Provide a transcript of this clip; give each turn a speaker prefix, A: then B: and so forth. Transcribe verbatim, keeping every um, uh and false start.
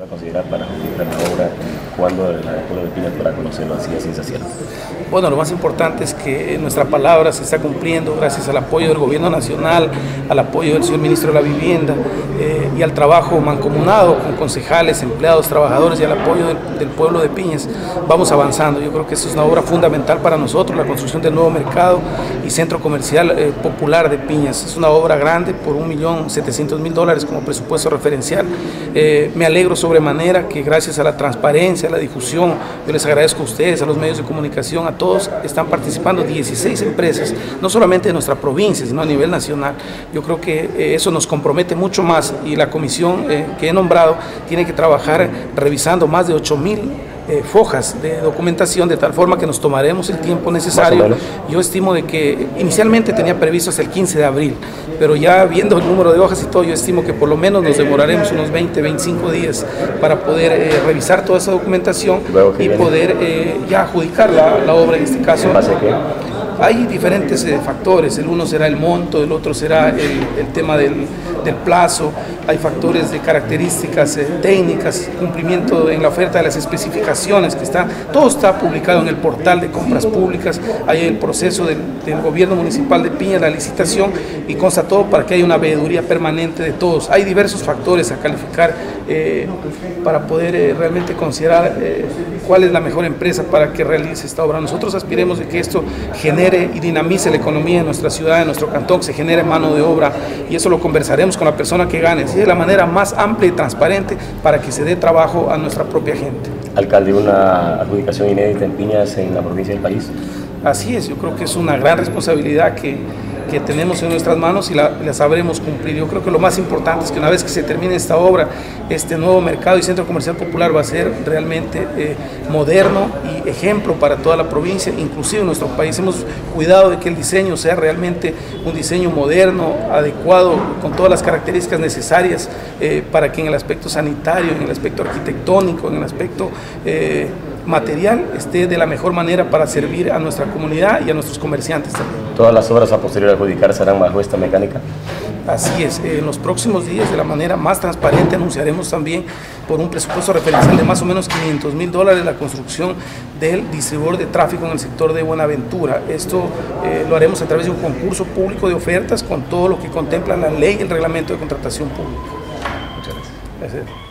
A: va a considerar para justificar la obra? ¿Cuándo el pueblo de Piñas podrá conocerlo así a ciencia cierta?
B: Bueno, lo más importante es que nuestra palabra se está cumpliendo gracias al apoyo del gobierno nacional, al apoyo del señor ministro de la Vivienda eh, y al trabajo mancomunado con concejales, empleados, trabajadores y al apoyo del, del pueblo de Piñas. Vamos avanzando. Yo creo que esto es una obra fundamental para nosotros, la construcción del nuevo mercado y centro comercial eh, popular de Piñas. Es una obra grande por un millón setecientos mil dólares como presupuesto referencial. Eh, me alegro sobremanera que gracias a la transparencia, a la difusión, yo les agradezco a ustedes, a los medios de comunicación, a todos, están participando dieciséis empresas, no solamente de nuestra provincia, sino a nivel nacional. Yo creo que eh, eso nos compromete mucho más y la comisión eh, que he nombrado tiene que trabajar revisando más de ocho mil Eh, fojas de documentación, de tal forma que nos tomaremos el tiempo necesario. Yo estimo de que inicialmente tenía previsto hasta el quince de abril, pero ya viendo el número de hojas y todo, yo estimo que por lo menos nos demoraremos unos veinte, veinticinco días para poder eh, revisar toda esa documentación y poder eh, ya adjudicar la, la obra en este caso.
A: ¿En base a qué?
B: Hay diferentes eh, factores, el uno será el monto, el otro será el, el tema del, del plazo, hay factores de características eh, técnicas, cumplimiento en la oferta de las especificaciones, que está, todo está publicado en el portal de compras públicas, hay el proceso del, del gobierno municipal de Piña, la licitación, y consta todo para que haya una veeduría permanente de todos. Hay diversos factores a calificar eh, para poder eh, realmente considerar eh, cuál es la mejor empresa para que realice esta obra. Nosotros aspiremos de que esto genere y dinamice la economía de nuestra ciudad, de nuestro cantón, que se genere mano de obra, y eso lo conversaremos con la persona que gane. Así es la manera más amplia y transparente para que se dé trabajo a nuestra propia gente.
A: Alcalde, una adjudicación inédita en Piñas, en la provincia del país.
B: Así es, yo creo que es una gran responsabilidad que, que tenemos en nuestras manos y la, la sabremos cumplir. Yo creo que lo más importante es que una vez que se termine esta obra, este nuevo mercado y centro comercial popular va a ser realmente eh, moderno y ejemplo para toda la provincia, inclusive en nuestro país. Hemos cuidado de que el diseño sea realmente un diseño moderno, adecuado, con todas las características necesarias eh, para que en el aspecto sanitario, en el aspecto arquitectónico, en el aspecto eh, material esté de la mejor manera para servir a nuestra comunidad y a nuestros comerciantes también.
A: ¿Todas las obras a posterior a adjudicar serán bajo esta mecánica?
B: Así es, en los próximos días de la manera más transparente anunciaremos también por un presupuesto referencial de más o menos quinientos mil dólares la construcción del distribuidor de tráfico en el sector de Buenaventura. Esto eh, lo haremos a través de un concurso público de ofertas con todo lo que contempla la ley y el reglamento de contratación pública.
A: Muchas gracias.
B: Gracias.